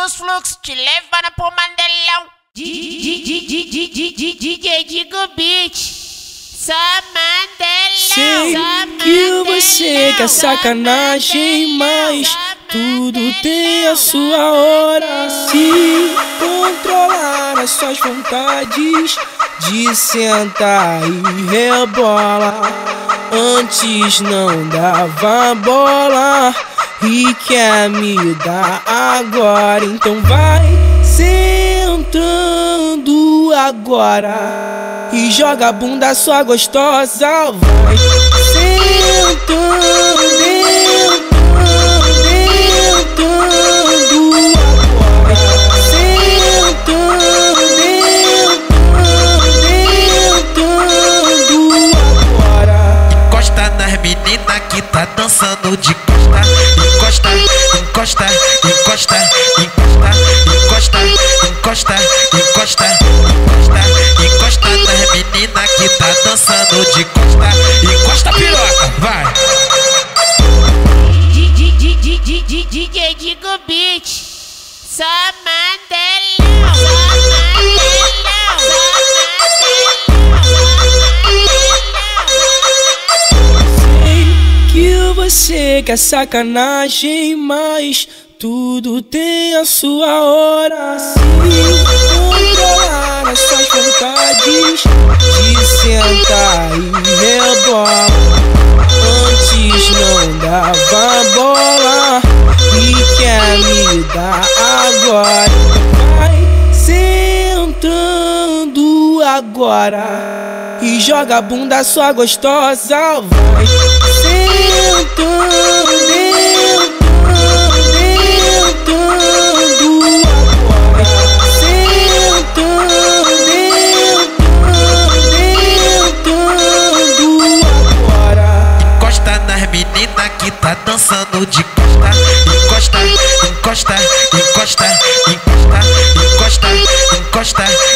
dos fluxos, te levando pro Mandelão. DJ Digo Beat, só Mandelão. Sei que você quer sacanagem, mas tudo tem a sua hora. Se controlar as suas vontades de sentar e rebola, antes não dava bola e quer me dar agora. Então vai sentando agora e joga a bunda sua gostosa. Vai sentando menina que tá dançando de costa, encosta, encosta, encosta, encosta, encosta, encosta, encosta, encosta, encosta nas menina que tá dançando de costa, encosta piroca, vai. DJ Digo Beat, só Mandelão, só Mandelão, só Você quer sacanagem, mas tudo tem a sua hora. Se controlar as suas vontades de sentar e rebola, antes não dava bola e quer me dar agora. Vai sentando agora e joga a bunda sua gostosa. Vai sentando agora, sentando agora. Encosta nas menina que tá dançando de costa, encosta, encosta, encosta, encosta, encosta, encosta.